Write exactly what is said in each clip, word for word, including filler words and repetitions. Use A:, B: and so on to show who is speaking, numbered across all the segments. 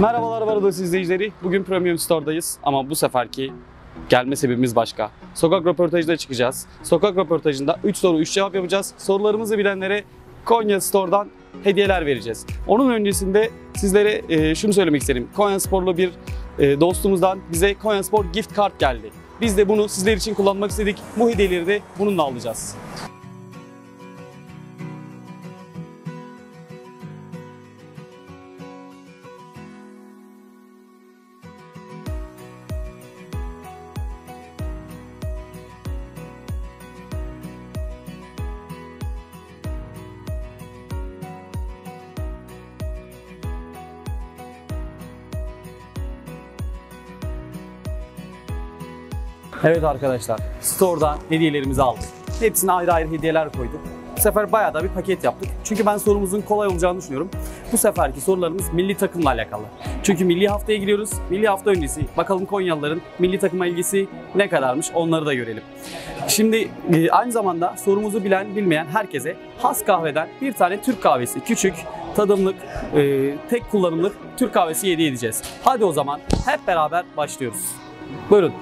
A: Merhabalar Varodos izleyicileri. Bugün Premium Store'dayız ama bu seferki gelme sebebimiz başka. Sokak röportajına çıkacağız. Sokak röportajında üç soru üç cevap yapacağız. Sorularımızı bilenlere Konya Store'dan hediyeler vereceğiz. Onun öncesinde sizlere e, şunu söylemek isterim. Konyasporlu bir e, dostumuzdan bize Konyaspor gift card geldi. Biz de bunu sizler için kullanmak istedik. Bu hediyeleri de bununla alacağız. Evet arkadaşlar, Store'dan hediyelerimizi aldık. Hepsine ayrı ayrı hediyeler koyduk. Bu sefer bayağı da bir paket yaptık. Çünkü ben sorumuzun kolay olacağını düşünüyorum. Bu seferki sorularımız milli takımla alakalı. Çünkü milli haftaya giriyoruz. Milli hafta öncesi bakalım Konyalıların milli takıma ilgisi ne kadarmış onları da görelim. Şimdi aynı zamanda sorumuzu bilen bilmeyen herkese Has Kahve'den bir tane Türk kahvesi, küçük, tadımlık, tek kullanımlık Türk kahvesi hediye edeceğiz. Hadi o zaman hep beraber başlıyoruz. Buyurun.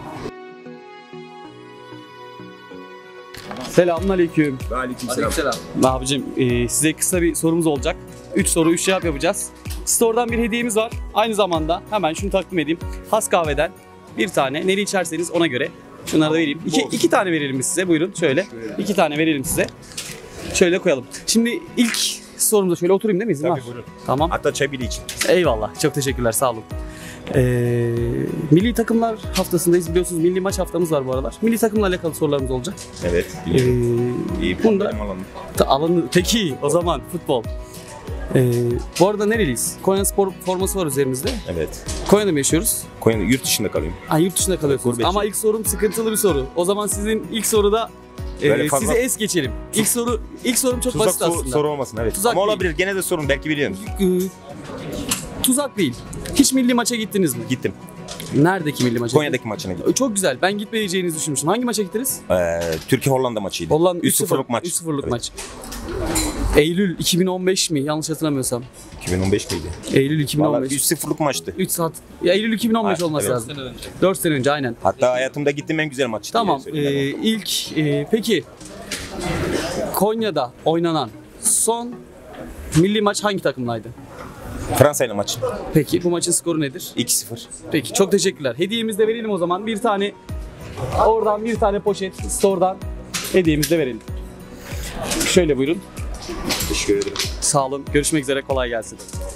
A: Selamünaleyküm.
B: Aleykümselam.
A: Abicim e, size kısa bir sorumuz olacak. üç soru üç cevap yapacağız. Store'dan bir hediyemiz var. Aynı zamanda hemen şunu takdim edeyim. Has Kahve'den bir tane. Neli içerseniz ona göre. Şunları da vereyim. İki, iki tane verelim size. Buyurun şöyle. İki tane verelim size. Şöyle koyalım. Şimdi ilk sorumuza şöyle oturayım değil mi? İzin
B: Tabii
A: var.
B: buyurun.
A: Tamam.
B: Hatta çay bile için.
A: Eyvallah. Çok teşekkürler. Sağ olun. Ee, milli takımlar haftasındayız biliyorsunuz, milli maç haftamız var bu aralar. Milli takımla alakalı sorularımız olacak.
B: Evet.
A: Ee,
B: İyi
A: bunda
B: alanım.
A: alanı peki o zaman futbol. Ee, bu arada nereliyiz? Konyaspor forması var üzerimizde.
B: Evet.
A: Konya'da mı yaşıyoruz?
B: Konya'da yurt dışında kalayım.
A: Ha, yurt dışında kalıyorsunuz.
B: Gurbetçi.
A: Ama ilk sorum sıkıntılı bir soru. O zaman sizin ilk soruda e,
B: fazla-
A: sizi es geçelim. İlk soru ilk sorum çok
B: Tuzak
A: basit
B: soru,
A: aslında.
B: soru olmasın evet.
A: Tuzak
B: Ama
A: değil.
B: olabilir. Gene de sorun belki biliyor musun?
A: Ee, tuzak değil. Hiç milli maça gittiniz mi?
B: Gittim.
A: Neredeki milli maça?
B: Konya'daki maçına gittim.
A: Çok güzel. Ben gitmeyeceğinizi düşünmüştüm. Hangi maça gittiniz?
B: Ee, Türkiye Hollanda maçıydı.
A: Hollanda
B: üç sıfırlık maç.
A: üç sıfırlık
B: Evet.
A: maç. Eylül iki bin on beş mi? Yanlış hatırlamıyorsam.
B: iki bin on beş miydi?
A: Eylül iki bin on
B: Vallahi
A: beş.
B: üç sıfırlık maçtı.
A: üç saat. Ya Eylül iki bin on beş
B: Ha,
A: olması
B: evet.
A: lazım. dört sene önce aynen.
B: Hatta hayatımda gittiğim en güzel maçtı.
A: Tamam.
B: diye söyleyeyim
A: Ee, ilk e, peki Konya'da oynanan son milli maç hangi takımlaydı?
B: ben. Fransa ile maç.
A: Peki bu maçın skoru nedir?
B: iki sıfır.
A: Peki çok teşekkürler. Hediyemizi de verelim o zaman. Bir tane oradan bir tane poşet Store'dan hediyemizi de verelim. Şöyle buyurun.
B: Teşekkür ederim.
A: Sağ olun. Görüşmek üzere. Kolay gelsin.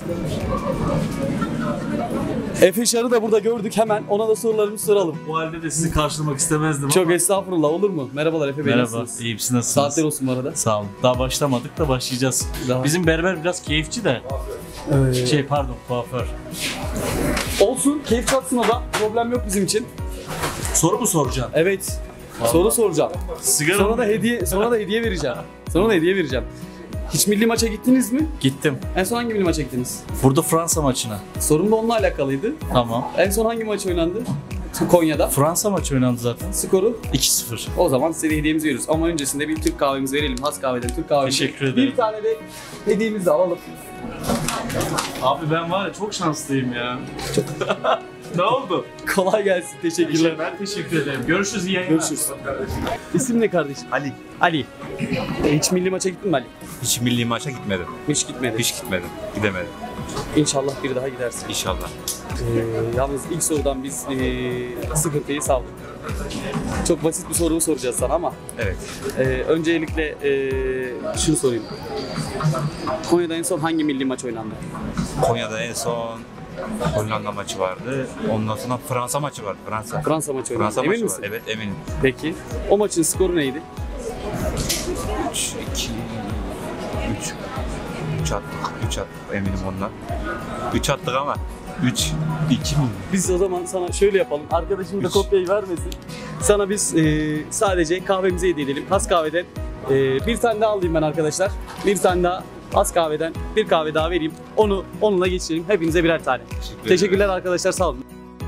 A: Efe Şar'ı da burada gördük. Hemen ona da sorularımızı soralım.
C: Bu halde de sizi karşılamak istemezdim
A: Çok
C: ama.
A: estağfurullah, olur mu? Merhabalar Efe Bey.
C: Merhaba,
A: nasılsınız?
C: iyiyim, siz nasılsınız?
A: Saatler olsun bu arada.
C: Sağ olun. Daha başlamadık da başlayacağız.
A: Daha-
C: Bizim berber biraz keyifçi de.
A: Ee,
C: Şey pardon, kuaför.
A: olsun. Keyif çatsın o da. Problem yok bizim için.
C: Soru mu soracaksın?
A: Evet.
C: Vallahi.
A: Soru soracağım.
C: Sigara
A: Sonra
C: mı?
A: da hediye sonra da hediye vereceğim. Sonra da hediye vereceğim. Hiç milli maça gittiniz mi?
C: Gittim.
A: En son hangi milli maça gittiniz?
C: Burada Fransa maçına.
A: Sorum da onunla alakalıydı.
C: Tamam.
A: En son hangi maç oynandı? Konya'da.
C: Fransa maçı oynandı zaten.
A: Skoru?
C: iki sıfır.
A: O zaman size de hediyemizi veriyoruz. Ama öncesinde bir Türk kahvemizi verelim. Has Kahve'den Türk kahvemizi.
C: Teşekkür ederim.
A: Bir tane de hediyemizi de alalım.
C: Abi ben var ya çok şanslıyım ya. Ne oldu?
A: Kolay gelsin. Teşekkürler.
C: Ben teşekkür ederim. Görüşürüz, iyi yayınlar.
A: Görüşürüz. İsim ne kardeşim?
D: Ali.
A: Ali. E, hiç milli maça gittin mi Ali?
D: Hiç milli maça gitmedim.
A: Hiç gitmedi.
D: Hiç gitmedim. Gidemedim.
A: İnşallah bir daha gidersin.
D: İnşallah.
A: Ee, yalnız ilk sorudan biz ee, sıkıntıyı savdık. Çok basit bir soru soracağız sana ama
D: Evet.
A: ee, öncelikle ee, şunu sorayım. Konya'da en son hangi milli maç oynandı?
D: Konya'da en son Hollanda maçı vardı. Ondan sonra Fransa maçı vardı. Fransa.
A: Fransa maçı oynandı.
D: Fransa
A: Emin
D: maçı
A: misin?
D: var. Evet eminim.
A: Peki. O maçın skoru neydi?
D: üç iki üç üç attık. üç attık eminim ondan. üç attık ama üç iki mi?
A: Biz o zaman sana şöyle yapalım. Arkadaşım da
D: Üç.
A: kopyayı vermesin. Sana biz ee, sadece kahvemizi hediye edelim. Has Kahve'den ee, bir tane daha alayım ben arkadaşlar. Bir tane daha Has Kahve'den bir kahve daha vereyim. Onu onunla geçirelim. Hepinize birer tane.
D: Teşekkür
A: Teşekkürler arkadaşlar, sağ olun.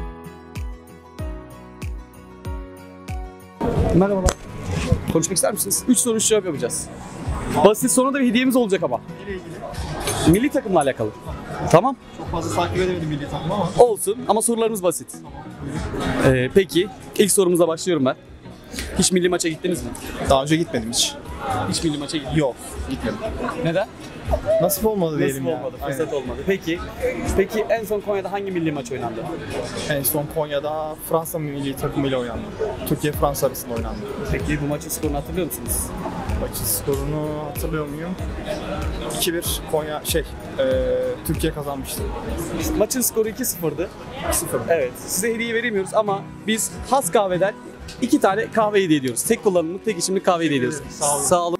A: Merhabalar. Konuşmak ister misiniz? üç soru üç cevap yapacağız. Basit, sonra da bir hediyemiz olacak ama. Milli takımla alakalı. Tamam.
E: Çok fazla takip edemedim milli takım ama.
A: Olsun ama sorularımız basit. Ee, peki ilk sorumuza başlıyorum ben. Hiç milli maça gittiniz mi?
E: Daha önce gitmedim hiç.
A: Hiç milli maça gittiniz
E: Yok, gitmedim.
A: Neden?
E: Nasip olmadı diyelim
A: Nasıl
E: ya.
A: olmadı, fırsat olmadı. Peki, peki en son Konya'da hangi milli maç oynandı?
E: En son Konya'da Fransa milli takımıyla oynandı. Türkiye-Fransa arasında oynandı.
A: Peki bu maçın skorunu hatırlıyor musunuz?
E: Maçın skorunu hatırlıyor muyum? iki bir Konya şey, e, Türkiye kazanmıştı.
A: Maçın skoru iki sıfırdı.
E: iki sıfır.
A: Evet, size hediye veremiyoruz ama biz Has Kahve'den iki tane kahve hediye ediyoruz. Tek kullanımlık, tek içimlik kahve hediye ediyoruz.
E: Sağ olun.
A: Sağ olun.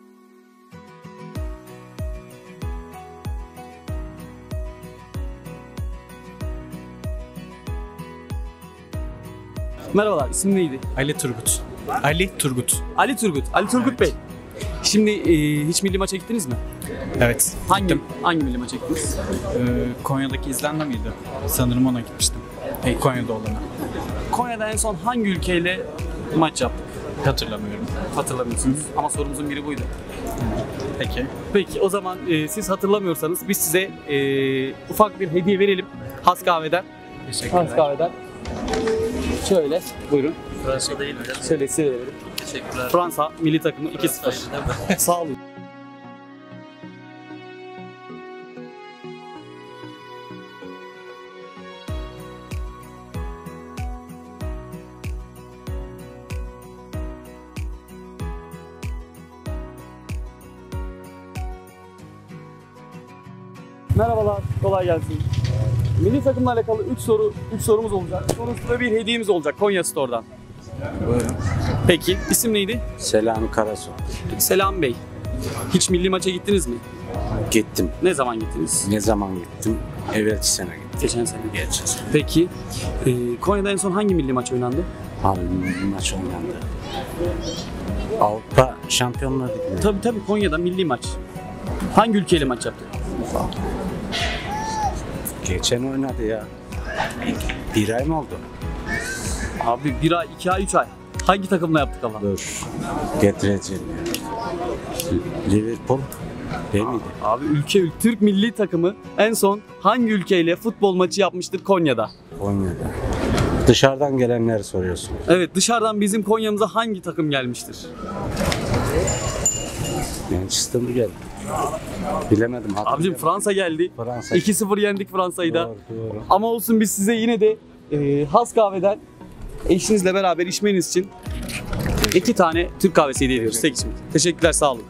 A: Merhabalar, isim neydi?
F: Ali Turgut. Ali Turgut.
A: Ali Turgut. Ali Turgut Bey. Şimdi e, hiç milli maça gittiniz mi?
F: Evet.
A: Hangi
F: Gittim.
A: hangi milli maça gittiniz?
F: Ee, Konya'daki İzlanda mıydı? Sanırım ona gitmiştim. Hey, Konya'da olana.
A: Konya'da en son hangi ülkeyle maç yaptık?
F: Hatırlamıyorum.
A: Hatırlamıyorsunuz. Ama sorumuzun biri buydu.
F: Peki.
A: Peki o zaman e, siz hatırlamıyorsanız biz size e, ufak bir hediye verelim. Has Kahve'den.
F: Teşekkürler.
A: Has Kahve'den. Şöyle buyurun.
C: Fransa değil mi?
A: Şöyle size verelim.
C: Teşekkürler.
A: Fransa milli takımı iki sıfır. Sağ olun. Merhabalar, kolay gelsin. Milli takımla alakalı üç soru, üç sorumuz olacak. Sonrasında bir hediyemiz olacak Konya Store'dan.
F: Buyurun.
A: Peki, isim neydi?
G: Selami Karasu.
A: Selam Bey. Hiç milli maça gittiniz mi?
G: Gittim.
A: Ne zaman gittiniz?
G: Ne zaman gittim? Evvelki sene gittim.
A: Geçen sene.
G: Geçen sene.
A: Peki, e, Konya'da en son hangi milli maç oynandı?
G: Abi maç oynandı. Avrupa Şampiyonlar Ligi'nde.
A: Tabii tabii Konya'da milli maç. Hangi ülkeyle maç yaptık?
G: Geçen oynadı ya. Bir ay mı oldu?
A: Abi bir ay, iki ay, üç ay. Hangi takımla yaptık ama?
G: Dur. Getireceğim ya. Liverpool değil miydi?
A: Abi ülke, ül- Türk milli takımı en son hangi ülkeyle futbol maçı yapmıştır Konya'da?
G: Konya'da. Dışarıdan gelenleri soruyorsun.
A: Evet, dışarıdan bizim Konya'mıza hangi takım gelmiştir?
G: Manchester mı geldi? Bilemedim.
A: Abicim
G: hatırlayamadım.
A: Fransa geldi.
G: Fransa.
A: iki sıfır yendik Fransa'yı da.
G: Doğru, doğru.
A: Ama olsun biz size yine de e, Has Kahve'den eşinizle beraber içmeniz için iki tane Türk kahvesi hediye ediyoruz. Tek içim. Teşekkürler, sağ olun.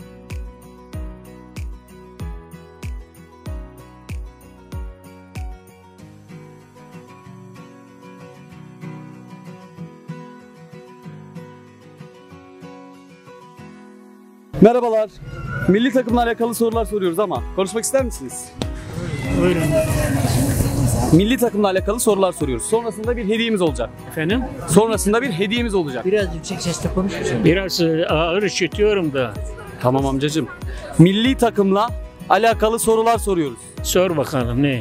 A: Merhabalar. Milli takımla alakalı sorular soruyoruz ama konuşmak ister misiniz?
H: Buyurun.
A: Milli takımla alakalı sorular soruyoruz. Sonrasında bir hediyemiz olacak.
H: Efendim?
A: Sonrasında bir hediyemiz olacak.
I: Biraz yüksek sesle konuş musun?
H: Biraz e, ağır işitiyorum da.
A: Tamam amcacığım. Milli takımla alakalı sorular soruyoruz.
H: Sor bakalım ne?
A: Ee,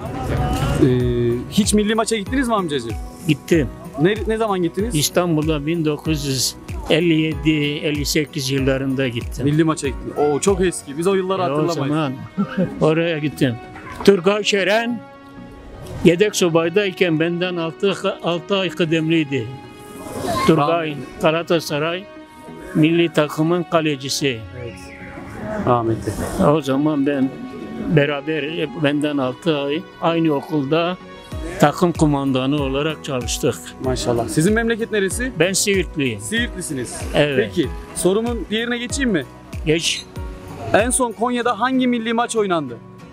A: hiç milli maça gittiniz mi amcacığım?
H: Gittim.
A: Ne, ne zaman gittiniz?
H: İstanbul'da bin dokuz yüz elli yedi elli sekiz yıllarında gittim.
A: Milli maça gittiniz. Oo çok eski. Biz o yılları
H: E, o
A: hatırlamayız.
H: zaman oraya gittim. Turgay Şeren yedek subaydayken benden altı ay kıdemliydi. Turgay Galatasaray milli takımın kalecisi.
A: Rahmetli.
H: O zaman ben beraber benden altı ay aynı okulda takım kumandanı olarak çalıştık.
A: Maşallah. Sizin memleket neresi?
H: Ben Siirtliyim.
A: Siirtlisiniz.
H: Evet.
A: Peki sorumun diğerine geçeyim mi?
H: Geç.
A: En son Konya'da hangi milli maç oynandı?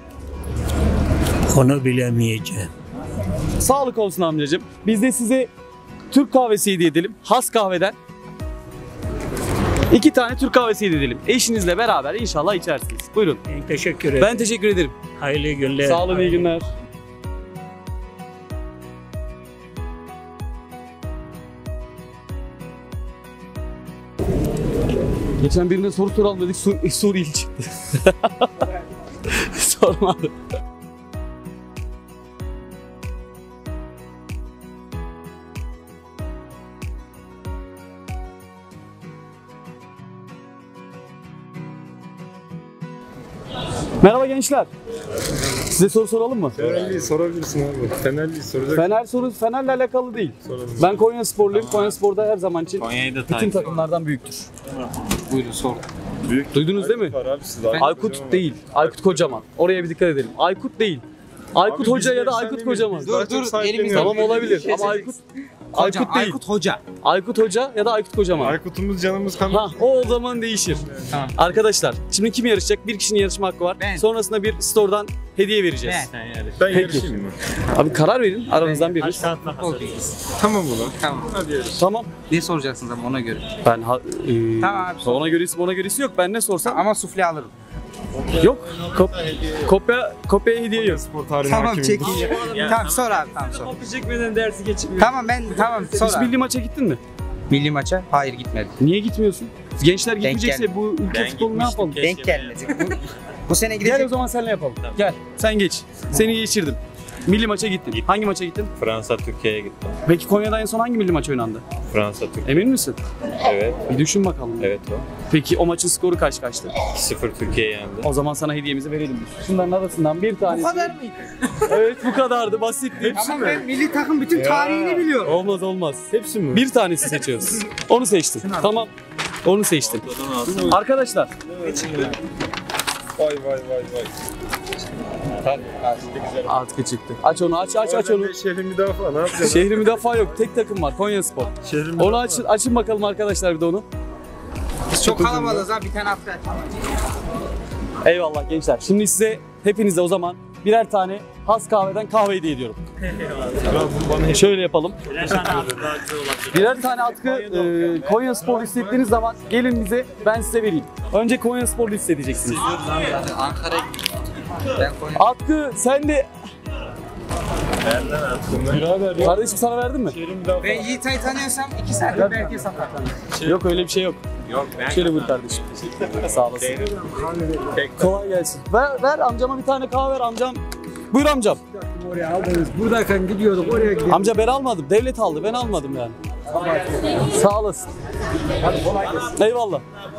H: Onu bilemeyeceğim.
A: Sağlık olsun amcacığım. Biz de size Türk kahvesi hediye edelim. Has Kahve'den. İki tane Türk kahvesi hediye edelim. Eşinizle beraber inşallah içersiniz. Buyurun.
H: Teşekkür ederim.
A: Ben teşekkür ederim.
H: Hayırlı günler.
A: Sağ olun, iyi günler. Geçen birine soru soralım dedik, Sur Suriyeli çıktı. Sormadı. Merhaba gençler. Size soru soralım mı?
E: Fenerli'yi sorabilirsin abi. Fenerli'yi soracak.
A: Fener soru Fener'le alakalı değil.
E: Soralım.
A: Ben Konya Sporluyum. Konya Spor'da her zaman için
F: Konya'yı da
A: bütün
F: takip
A: takımlardan büyüktür.
F: Buyurun sor.
A: Duydunuz değil mi?
E: Var abi siz
A: Aykut değil. Aykut Kocaman. Oraya bir dikkat edelim. Aykut değil. Aykut Hoca ya da Aykut Kocaman.
E: Dur dur elimizde.
A: Tamam olabilir ama Aykut Aykut değil.
F: Aykut Hoca.
A: Aykut Hoca ya da Aykut Kocaman.
E: Aykut'umuz canımız kan.
A: Ha, o o zaman değişir.
F: Tamam.
A: Arkadaşlar şimdi kim yarışacak? Bir kişinin yarışma hakkı var.
F: Ben.
A: Sonrasında bir store'dan hediye vereceğiz.
E: Ben yarışayım mı?
A: Abi karar verin aranızdan biriniz.
E: Tamam ulan.
F: Tamam.
A: Tamam.
F: Ne soracaksınız ama ona göre.
A: Ben ha, e,
F: Tamam abi, sor.
A: ona göresi ona göresi yok. Ben ne sorsam
F: Ama sufle alırım.
A: yok. Kop, kopya kopya hediye yok.
E: Spor tarihine
F: Tamam
E: hakimim.
F: çekeyim. Tamam sor abi tamam sor.
I: Çekmeden dersi geçmiyor.
F: Tamam ben tamam sor
A: Hiç
F: abi.
A: milli maça gittin mi?
F: Milli maça? Hayır gitmedim.
A: Niye gitmiyorsun? Gençler
F: Denk
A: gitmeyecekse bu ülke futbolunu ne yapalım?
F: Denk gelmedi. Bu, bu sene
A: Gel o
F: gidecek.
A: zaman seninle yapalım. Gel. Sen geç. Seni geçirdim. Milli maça gittin. Hangi maça gittin?
B: Fransa Türkiye'ye gittim.
A: Peki Konya'da en son hangi milli maç oynandı?
B: Fransa Türkiye.
A: Emin misin?
B: Evet.
A: Bir düşün bakalım.
B: Evet o.
A: Peki o maçın skoru kaç kaçtı?
B: iki sıfır Türkiye yendi.
A: O zaman sana hediyemizi verelim. Şunların arasından bir tanesi.
F: Bu kadar mıydı?
A: Evet bu kadardı. Basitti.
F: Tamam ben milli takım bütün tarihini biliyorum.
A: Olmaz olmaz.
E: Hepsi mi?
A: Bir tanesi seçiyoruz. Onu seçtin. Tamam. Onu seçtin. Arkadaşlar.
E: Vay vay vay vay.
A: Atkı çıktı. Aç onu aç aç aç onu.
E: Şehri müdafaa ne yapacaksın?
A: Şehri müdafaa yok. Tek takım var. Konyaspor.
E: Şehri müdafaa.
A: Onu açın, açın bakalım arkadaşlar bir de onu.
F: Biz çok kalabalığız ha bir tane hafta.
A: Eyvallah gençler. Şimdi size hepinize o zaman birer tane Has Kahve'den kahve hediye ediyorum. Şöyle yapalım. Birer tane atkı e, Konya Spor hissettiğiniz zaman gelin bize ben size vereyim. Önce Konya Spor hissedeceksiniz.
F: Ankara'ya ben Konya.
A: Atkı sen de...
E: Birader
A: Kardeşim sana verdim mi?
E: Şehri müdafaa.
F: Ben Yiğitay'ı tanıyorsam iki saatte belki satar.
A: Yok öyle bir şey yok.
B: Yok ben
A: Şöyle buyur kardeşim. Sağ olasın. Kolay gelsin. Ver, ver amcama bir tane kahve ver amcam. Buyur amcam.
I: Oraya aldınız. Buradayken gidiyorduk oraya gidiyorduk.
A: Amca ben almadım. Devlet aldı. Ben almadım yani. Sağ olasın. Eyvallah.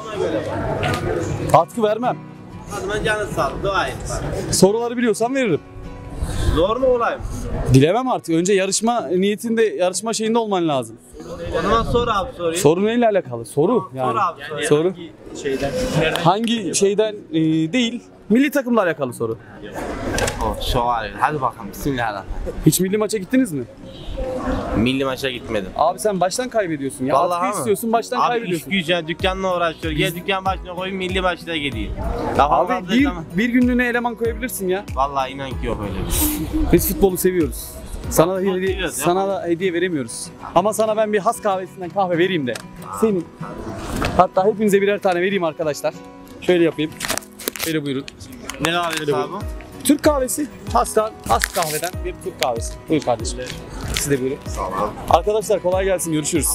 A: Atkı vermem.
I: Ben canı sağ ol. Dua et.
A: Soruları biliyorsan veririm.
I: Zor mu olayım?
A: Bilemem artık. Önce yarışma niyetinde, yarışma şeyinde olman lazım.
I: O zaman sor abi soruyu.
A: Soru neyle alakalı? Soru yani.
I: Sor abi soruyu.
A: Soru.
I: Şeyden.
A: Hangi şeyden e, değil, milli takımla alakalı soru.
I: Oh, şövalye. Hadi bakalım. Bismillahirrahmanirrahim.
A: Hiç milli maça gittiniz mi?
I: Milli maça gitmedim.
A: Abi sen baştan kaybediyorsun ya.
I: Vallahi
A: Atkı
I: mi?
A: istiyorsun baştan
I: Abi iş
A: kaybediyorsun.
I: güç ya dükkanla uğraşıyor. Gel dükkan başına koyayım milli maçta gideyim. Daha
A: Abi
I: fazla
A: bir,
I: zaman-
A: bir günlüğüne eleman koyabilirsin ya.
I: Vallahi inan ki yok öyle bir şey.
A: Biz futbolu seviyoruz. Sana da hediye,
I: seviyoruz ya.
A: sana da hediye veremiyoruz. Ama sana ben bir Has kahvesinden kahve vereyim de. Senin. Hatta hepinize birer tane vereyim arkadaşlar. Şöyle yapayım. Şöyle buyurun.
I: Ne kahvesi abi?
A: Türk kahvesi. Has, Has kahveden bir Türk kahvesi. Buyur kardeşim. Siz de buyurun. Sağ olun. Arkadaşlar kolay gelsin. Görüşürüz.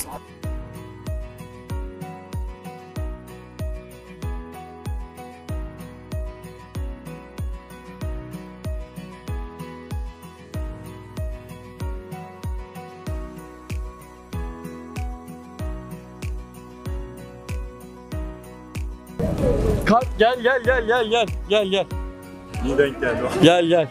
A: Kalk gel gel gel gel gel gel gel.
E: İyi denk geldi.
A: Gel gel.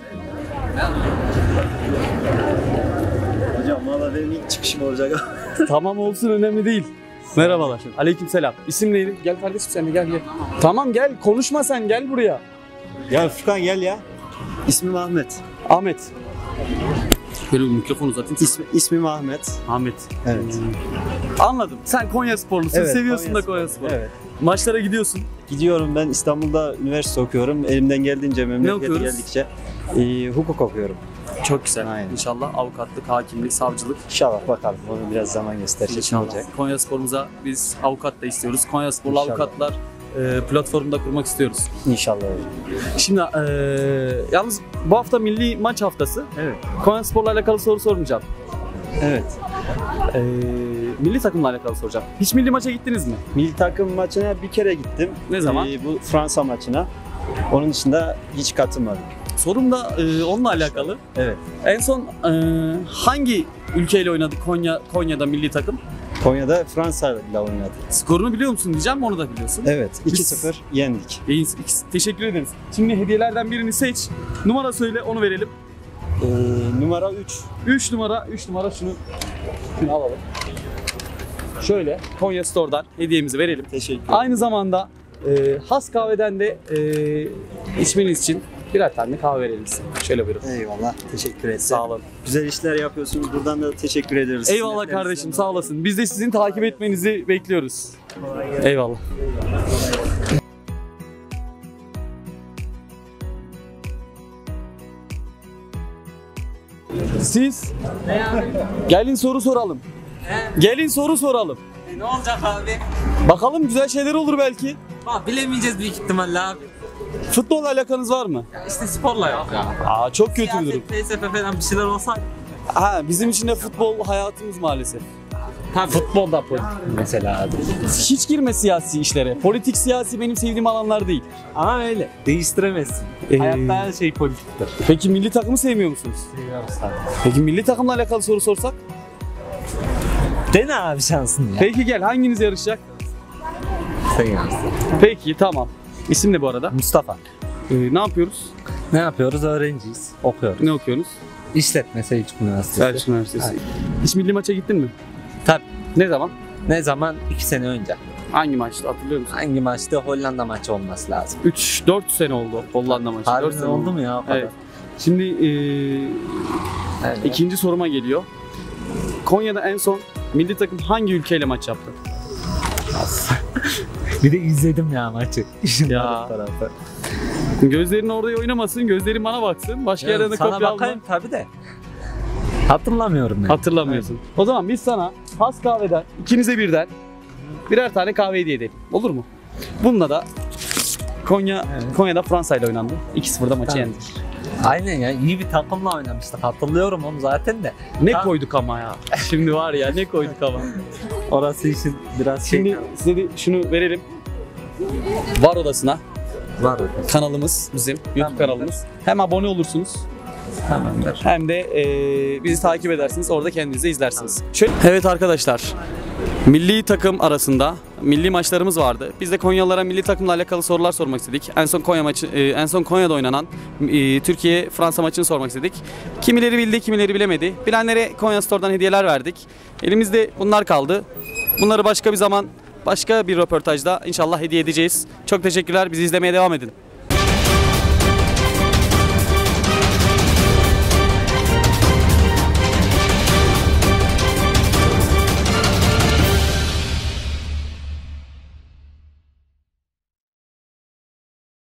G: Hocam valla benim ilk çıkışım olacak.
A: Tamam olsun önemli değil. Merhabalar. Aleykümselam. İsim neydi? Gel kardeşim sen de gel gel. Tamam gel konuşma sen gel buraya.
G: Ya Furkan gel ya. İsmim Ahmet.
A: Ahmet. Böyle bir mikrofon uzatayım.
G: İsmi, ismim Ahmet.
A: Ahmet.
G: Evet.
A: Anladım. Sen Konya sporlusun.
G: Evet,
A: Seviyorsun
G: Konya
A: da Konya
G: Spor.
A: sporu.
G: Evet.
A: Maçlara gidiyorsun.
G: Gidiyorum ben İstanbul'da üniversite okuyorum. Elimden geldiğince memlekete
A: okuyoruz?
G: geldikçe e, hukuk okuyorum.
A: Çok güzel.
G: Aynen.
A: İnşallah avukatlık, hakimlik, savcılık.
G: İnşallah bakalım. Onu biraz zaman gösterecek ne
A: İnşallah.
G: olacak.
A: Konya sporumuza biz avukat da istiyoruz. Konya sporlu
G: İnşallah.
A: avukatlar e, platformunda kurmak istiyoruz.
G: İnşallah öyle.
A: Şimdi e, yalnız bu hafta milli maç haftası.
G: Evet.
A: Konya sporla alakalı soru sormayacağım.
G: Evet.
A: E, milli takımla alakalı soracağım. Hiç milli maça gittiniz mi?
G: Milli takım maçına bir kere gittim.
A: Ne zaman?
G: E, bu Fransa maçına. Onun dışında hiç katılmadım.
A: Sorum da e, onunla alakalı.
G: Evet.
A: En son e, hangi ülkeyle oynadı Konya Konya'da milli takım?
G: Konya'da Fransa ile oynadı.
A: Skorunu biliyor musun diyeceğim, onu da biliyorsun.
G: Evet, iki sıfır yendik.
A: İyi, teşekkür ederiz. Şimdi hediyelerden birini seç. Numara söyle, onu verelim.
G: Ee, numara üç.
A: üç numara, üç numara şunu, şunu alalım. Şöyle Konya Store'dan hediyemizi verelim.
G: Teşekkür ederim.
A: Aynı zamanda e, Has Kahve'den de e, içmeniz için birer tane kahve verelim size. Şöyle buyurun.
G: Eyvallah, teşekkür ederim.
A: Sağ olun.
G: Güzel işler yapıyorsunuz. Buradan da teşekkür ederiz.
A: Eyvallah kardeşim, sağ olasın. Biz de sizin takip etmenizi bekliyoruz. Eyvallah. Siz gelin soru soralım. Gelin soru soralım.
J: Ne olacak abi?
A: Bakalım, güzel şeyler olur belki.
J: Bak bilemeyeceğiz büyük ihtimalle abi.
A: Futbolla alakanız var mı?
J: Ya işte sporla yok ya.
A: Aa, çok kötü bir durum.
J: Siyaset, felsefe falan bir şeyler olsaydı.
A: Ha, bizim için de futbol hayatımız maalesef.
J: Tabii.
I: Futbol da politik mesela abi.
A: Hiç girme siyasi işlere. Politik, siyasi benim sevdiğim alanlar değil.
J: Ama öyle. Değiştiremezsin.
A: Ee,
J: Hayatta her şey politiktir.
A: Peki milli takımı sevmiyor musunuz?
J: Seviyoruz abi.
A: Peki milli takımla alakalı soru sorsak?
J: Dene abi şansını ya.
A: Peki gel, hanginiz yarışacak?
J: Sen yarısın.
A: Peki tamam. İsim ne bu arada?
J: Mustafa.
A: Ee, ne yapıyoruz?
J: Ne yapıyoruz? Öğrenciyiz. Okuyoruz.
A: Ne okuyorsunuz?
J: İşletme Selçuk Üniversitesi.
A: Selçuk Üniversitesi. Hiç milli maça gittin mi?
J: Tabii.
A: Ne zaman?
J: Ne zaman? İki sene önce.
A: Hangi maçta hatırlıyor musun?
J: Hangi maçta? Hollanda maçı olması lazım.
A: üç dört sene oldu Hollanda maçı. dört
J: Harbiden
A: sene
J: oldu mu ya? O kadar?
A: Evet. Şimdi ee,
J: Evet.
A: ikinci soruma geliyor. Konya'da en son milli takım hangi ülkeyle maç yaptı?
J: Bir de izledim ya maçı.
A: Ya.
J: Tarafı.
A: Gözlerin orada oynamasın, gözlerin bana baksın. Başka yerden de
J: Sana
A: kopya alma.
J: bakayım tabii de. Hatırlamıyorum ben.
A: Hatırlamıyorsun. O zaman biz sana Has Kahve'den ikinize birden birer tane kahve hediye edelim. Olur mu? Bununla da Konya
J: Evet.
A: Konya'da Fransa ile oynandı. iki sıfırda maçı
J: Tamam.
A: yendik.
J: Aynen ya, iyi bir takımla oynamıştık. Hatırlıyorum onu zaten de.
A: Ne
J: Tamam.
A: koyduk ama ya. Şimdi var ya, ne koyduk ama.
J: Orası için biraz
A: Şimdi
J: şey
A: size de şunu verelim. Var Odası'na
J: var.
A: kanalımız bizim, YouTube
J: Tamamdır.
A: kanalımız. Hem abone olursunuz
J: Tamamdır.
A: hem de e, bizi takip edersiniz. Orada kendinizi de izlersiniz. Şöyle. Evet arkadaşlar. Milli takım arasında milli maçlarımız vardı. Biz de Konyalılara milli takımla alakalı sorular sormak istedik. En son Konya maçı, e, en son Konya'da oynanan e, Türkiye Fransa maçını sormak istedik. Kimileri bildi, kimileri bilemedi. Bilenlere Konya Store'dan hediyeler verdik. Elimizde bunlar kaldı. Bunları başka bir zaman, başka bir röportajda inşallah hediye edeceğiz. Çok teşekkürler. Bizi izlemeye devam edin.